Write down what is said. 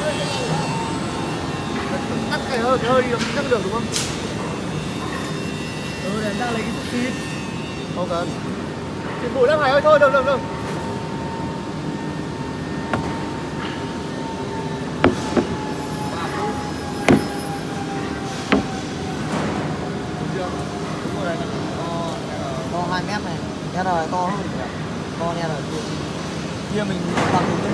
Tắt cái hơi đi chắc được đúng không? Để đang lấy cái xúc xít. Không cần. Thì bụi lắm Hải ơi, thôi được. To 2 mét này, nghe rồi to hơn. To nghe rồi. Kia mình bằng